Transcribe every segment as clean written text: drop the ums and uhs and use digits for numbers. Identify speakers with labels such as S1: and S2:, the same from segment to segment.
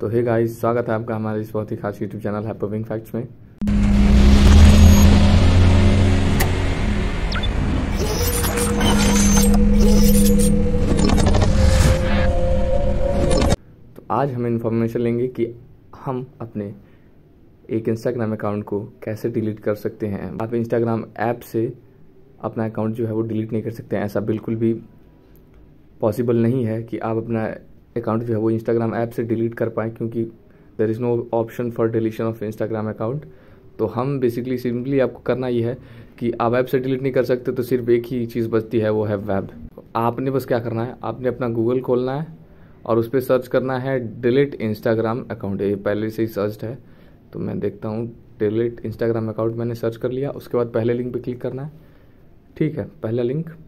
S1: तो hey guys, स्वागत है आपका हमारे इस बहुत ही खास यूट्यूब चैनल हाइपरविंग फैक्ट्स में। तो आज हम इन्फॉर्मेशन लेंगे कि हम अपने एक इंस्टाग्राम अकाउंट को कैसे डिलीट कर सकते हैं। आप इंस्टाग्राम ऐप से अपना अकाउंट जो है वो डिलीट नहीं कर सकते हैं। ऐसा बिल्कुल भी पॉसिबल नहीं है कि आप अपना अकाउंट जो है वो इंस्टाग्राम ऐप से डिलीट कर पाएँ, क्योंकि there is no option for deletion of Instagram account. तो हम बेसिकली सिंपली आपको करना ये है कि आप ऐप से डिलीट नहीं कर सकते, तो सिर्फ एक ही चीज़ बचती है, वो है वेब। आपने बस क्या करना है, आपने अपना गूगल खोलना है और उस पर सर्च करना है डिलीट इंस्टाग्राम अकाउंट। ये पहले से ही सर्च है, तो मैं देखता हूँ डिलीट इंस्टाग्राम अकाउंट मैंने सर्च कर लिया। उसके बाद पहले लिंक पे क्लिक करना है। ठीक है, पहले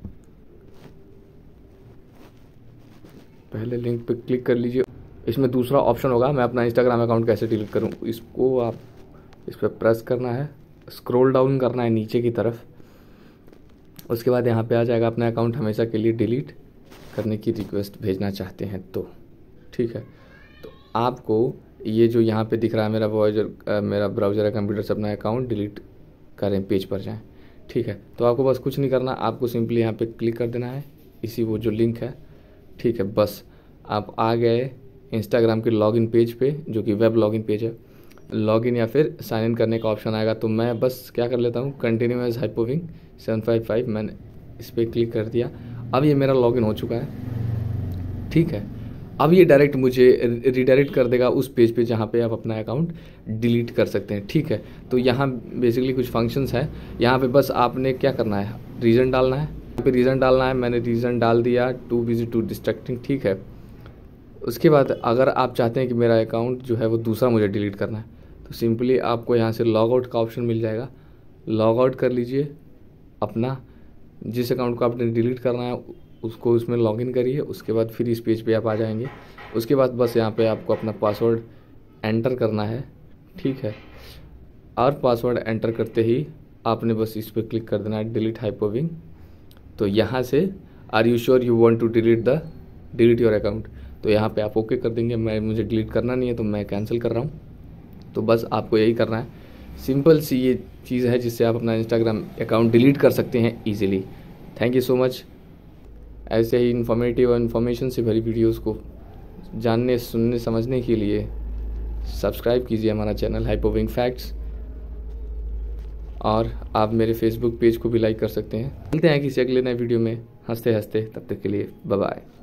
S1: लिंक पे क्लिक कर लीजिए। इसमें दूसरा ऑप्शन होगा, मैं अपना इंस्टाग्राम अकाउंट कैसे डिलीट करूं। इसको आप इस पर प्रेस करना है, स्क्रॉल डाउन करना है नीचे की तरफ। उसके बाद यहाँ पे आ जाएगा अपना अकाउंट हमेशा के लिए डिलीट करने की रिक्वेस्ट भेजना चाहते हैं तो। ठीक है, तो आपको ये जो यहाँ पे दिख रहा है मेरा ब्राउज़र है कंप्यूटर से, अपना अकाउंट डिलीट करें पेज पर जाएँ। ठीक है, तो आपको बस कुछ नहीं करना, आपको सिंपली यहाँ पे क्लिक कर देना है इसी वो जो लिंक है। ठीक है, बस आप आ गए इंस्टाग्राम के लॉगिन पेज पे, जो कि वेब लॉगिन पेज है। लॉगिन या फिर साइन इन करने का ऑप्शन आएगा, तो मैं बस क्या कर लेता हूँ, कंटिन्यू एज हाइपरविंग 755, मैंने इस पर क्लिक कर दिया। अब ये मेरा लॉगिन हो चुका है। ठीक है, अब ये डायरेक्ट मुझे रिडायरेक्ट कर देगा उस पेज पे जहाँ पे आप अपना अकाउंट डिलीट कर सकते हैं। ठीक है, तो यहाँ बेसिकली कुछ फंक्शंस है। यहाँ पे बस आपने क्या करना है, रीज़न डालना है। यहाँ पे रीज़न डालना है, मैंने रीज़न डाल दिया, टू बिजी टू डिस्ट्रैक्टिंग। ठीक है, उसके बाद अगर आप चाहते हैं कि मेरा अकाउंट जो है वो दूसरा मुझे डिलीट करना है, तो सिंपली आपको यहाँ से लॉग आउट का ऑप्शन मिल जाएगा। लॉग आउट कर लीजिए, अपना जिस अकाउंट को आपने डिलीट करना है उसको उसमें लॉगिन करिए। उसके बाद फिर इस पेज पे आप आ जाएंगे। उसके बाद बस यहाँ पे आपको अपना पासवर्ड एंटर करना है। ठीक है, और पासवर्ड एंटर करते ही आपने बस इस पर क्लिक कर देना है डिलीट हाइपरविंग। तो यहाँ से are you sure you want to delete your account, तो यहाँ पे आप ओके कर देंगे। मुझे डिलीट करना नहीं है तो मैं कैंसिल कर रहा हूँ। तो बस आपको यही करना है, सिंपल सी ये चीज़ है जिससे आप अपना इंस्टाग्राम अकाउंट डिलीट कर सकते हैं easily. Thank you so much. ऐसे ही इन्फॉर्मेटिव और इन्फॉर्मेशन से भरी वीडियोस को जानने, सुनने, समझने के लिए सब्सक्राइब कीजिए हमारा चैनल हाइपरविंग फैक्ट्स, और आप मेरे फेसबुक पेज को भी लाइक कर सकते हैं। मिलते हैं किसी अगले नए वीडियो में हंसते हंसते, तब तक के लिए बाय बाय।